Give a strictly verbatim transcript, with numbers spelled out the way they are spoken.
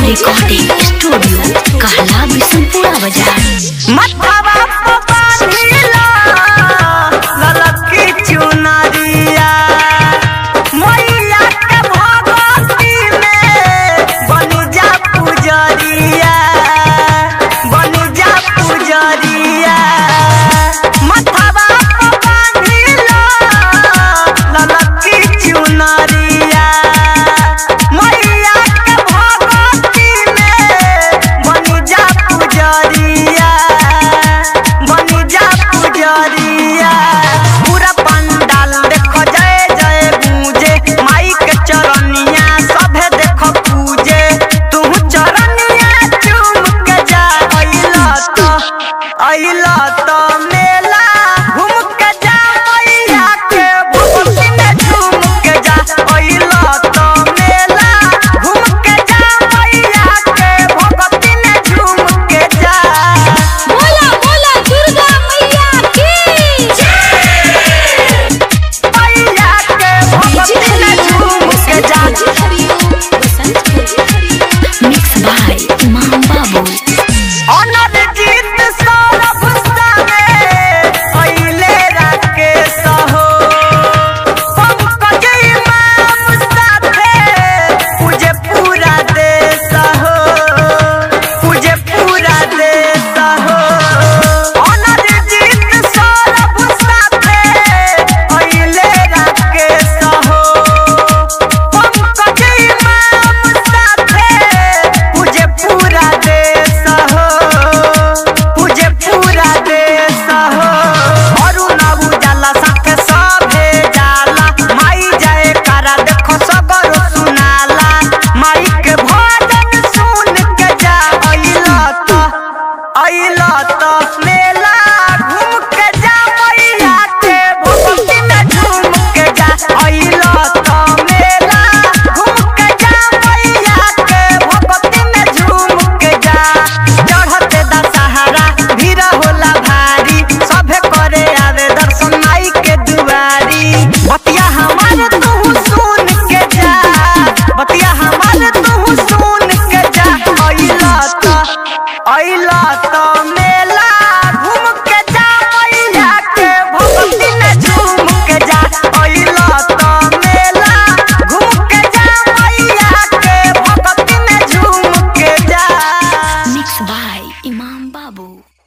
Recording studio कहला बिशनपुरा बाजार। मथवा पे बांधिला ललकी चुनरिया मैया के भगवती में बन जा पुजरिया बन जा पुजरिया। मथवा पे बांधिला ललकी चुनरिया मैया के भगवती में बन जा पुजरिया बन जा पुजरिया। पूरा पंडाल देखो जय जय गूंजे माई के चरनिया सभे देखो पूजे तू चरनिया चूम के जा। अइला तो अइला तो मेला घूम के जा मैया के भगवती में झूम के जा। अइला तो मेला घूम के जा मैया के भगवती में झूम के जा। बोला बोला दुर्गा मैया की मैया के भगवती में झूम के जा। मिक्स बाय इमाम बाबू। अनर जीत सौरभ सामे अइले राकेश हो पंकज इमाम साथे पूजे पूरा देश हो पूजे पूरा देश हो। अनर जीत सौरभ साथे अइले राकेश हो पंकज इमाम साथे पूजे पूरा देश हो पूजे पूरा देश हो। अरुण उजाला साथे सभे जाला माई जाए करा देखो सबर सुनाला माई के भजन सुन के जा। अइला तो अइला तो मेला घूम के जा मैया के भगवती में झूम के जा। अइला तो मेला घूम के जा मैया के भगवती में झूम के जा। चढ़ते दशहरा भीड़ होला भारी सभे करे आवे दर्शन माई के दुआरी। बतिया हमार तू सुन के जा बतिया हमार तू सुन के जा। अइला तो अइला तो मेला घूम के जा मैया के भगवती में झूम के जा। अइला तो मेला घूम के जा मैया के भगवती में झूम के जा। मिक्स बाय इमाम बाबू।